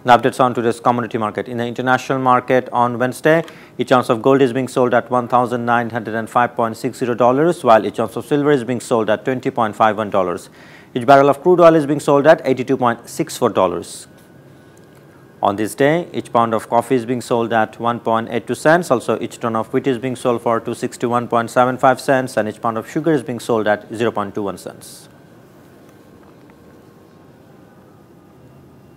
Now updates on today's commodity market. In the international market on Wednesday, each ounce of gold is being sold at $1,905.60, while each ounce of silver is being sold at $20.51. Each barrel of crude oil is being sold at $82.64. On this day, each pound of coffee is being sold at 1.82 cents. Also, each ton of wheat is being sold for 261.75 cents, and each pound of sugar is being sold at 0.21 cents.